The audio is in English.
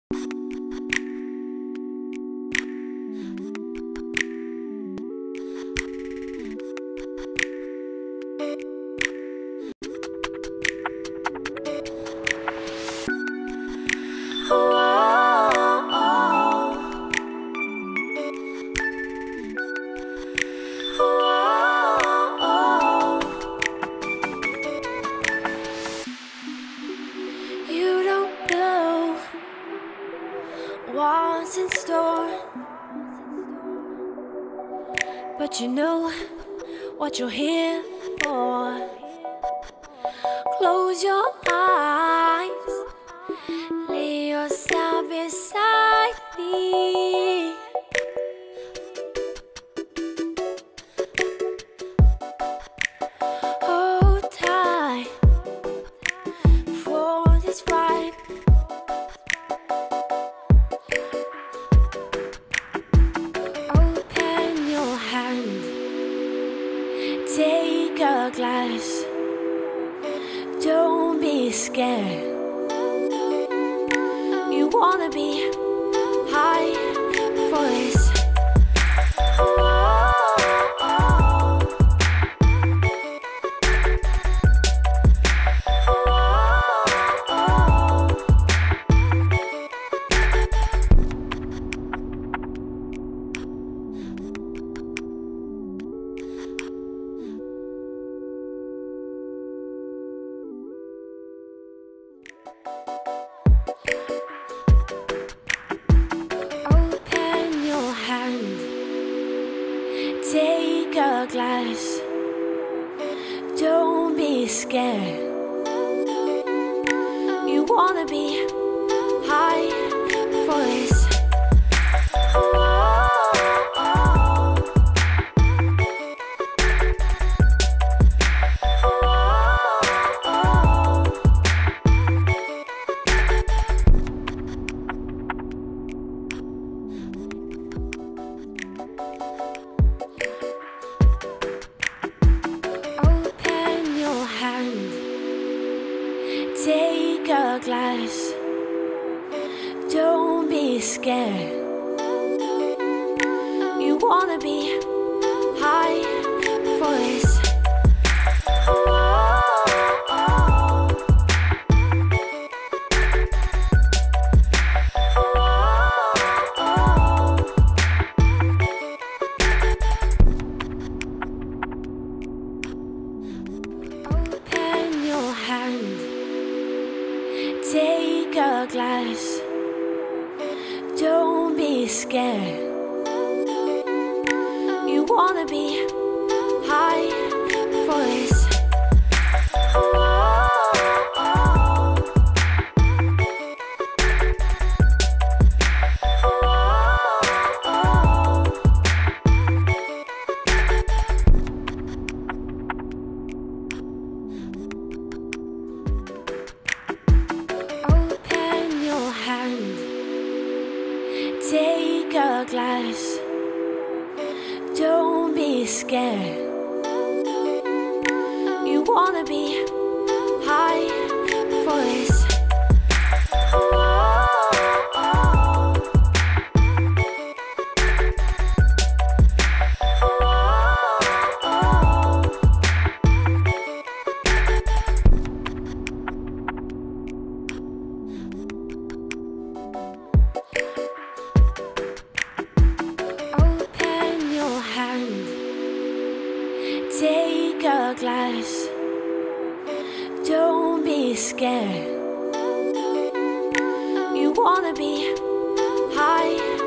You don't know what's in store, but you know what you're here for. Close your eyes, lay yourself beside me. Hold tight for this ride. Open your hand, take a glass. Don't be scared. You wanna be high for this. Open your hand, take a glass. Don't be scared. You wanna be high for this. Open your hand, take a glass. Don't be scared. You wanna be high for this. Open your hand, take a glass. Don't be scared. You wanna be high for this. Open your hand, take a glass. Don't be scared. You wanna be high for this. Open your hand, take a glass. Don't be scared. You wanna be high